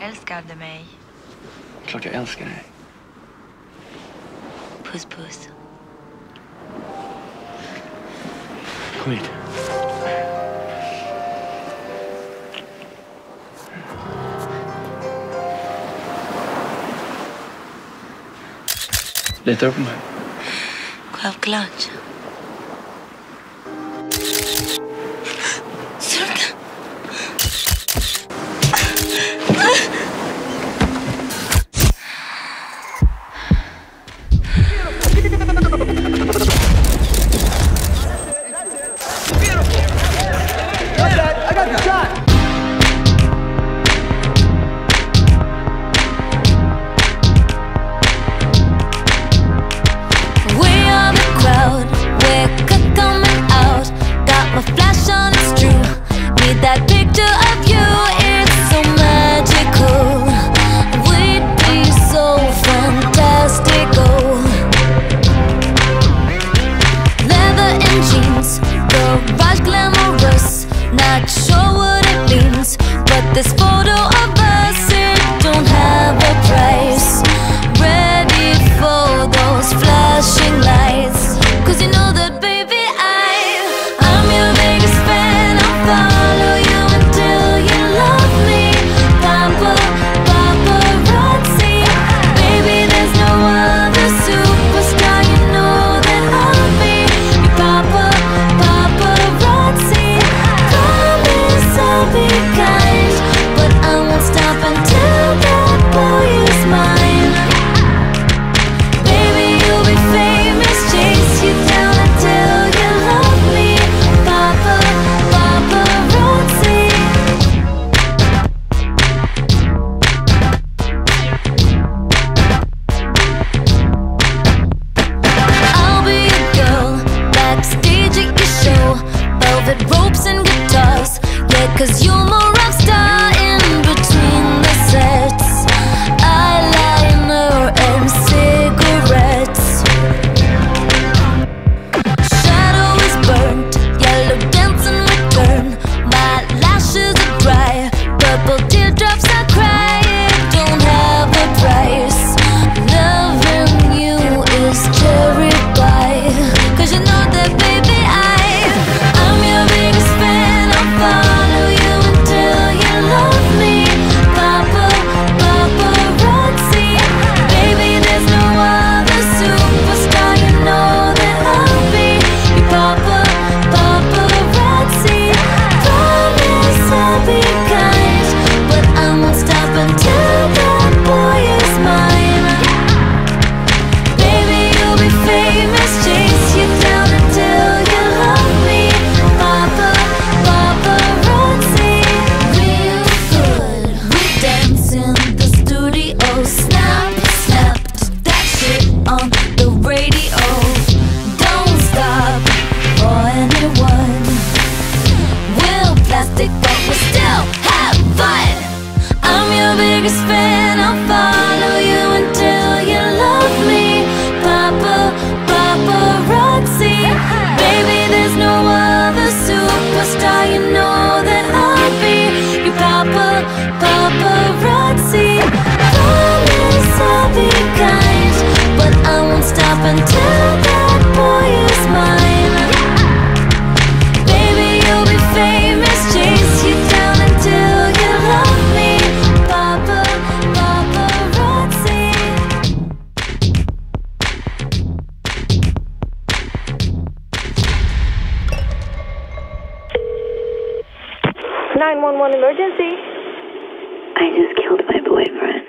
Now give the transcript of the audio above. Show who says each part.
Speaker 1: älskar du mig?
Speaker 2: Klart jag älskar dig.
Speaker 1: Puss, puss.
Speaker 2: Kom hit. Litar du på mig?
Speaker 1: Självklart.
Speaker 3: That picture of you, it's so magical. We'd be so fantastical. Leather and jeans, garage glamorous. Not sure what it means, but this photo of us, it don't have a price. Ready for those flashing lights, 'cause you know that baby I'm your biggest fan. I'll follow you until you love me. Paparazzi, baby, there's no other superstar. You know that I'll be your paparazzi. Promise I'll be kind, but I won't stop until that boy is mine. Baby, you'll be famous, chase you down until you love me. Paparazzi. I'll be a girl backstage at your show, velvet ropes and guitars. Yeah, 'cause you're my rock star in between the sets. Eyeliner and cigarettes. Shadow is burnt, yellow dancing return. My lashes are dry, purple teardrops I cry. It don't have a price. Loving you is cherry pie, 'cause you know that baby I'm your biggest fan. I'll follow you until you love me. Paparazzi, baby, there's no other superstar. You know that I'll be your paparazzi. Promise I'll be kind, but I won't stop until that boy is mine. Baby, you'll be famous, chase you down until you love me. Paparazzi, real good. We dance in the studio, snapped that shit on the radio. Don't stop for anyone. We'll plastic, but we still have fun. I'm your biggest fan. I'll follow you until you love me. Paparazzi, baby, there's no other superstar. You know that I'll be your paparazzi. Promise I'll be kind, but I won't stop until that boy is mine. Baby, you'll be famous, chase you down until you love me. Paparazzi.
Speaker 4: 911 emergency.
Speaker 5: I just killed my boyfriend.